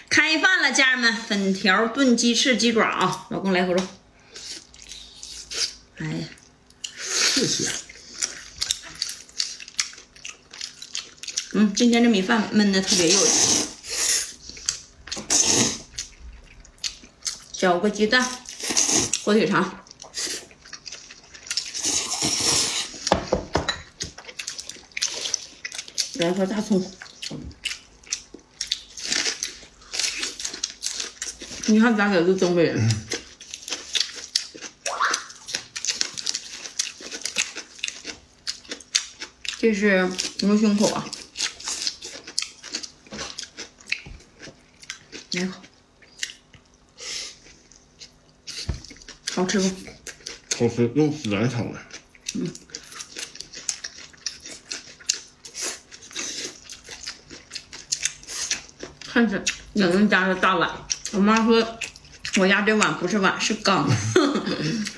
开饭了，家人们！粉条炖鸡翅、鸡爪啊！老公来口肉。哎呀， 谢谢。 今天这米饭焖的特别有劲。搅个鸡蛋，火腿肠。来颗大葱。你看咱俩是东北人。这是牛胸口啊，来口，好吃不？ 好吃，用孜然炒的。 看着有人家的大碗，我妈说我家这碗不是碗是缸。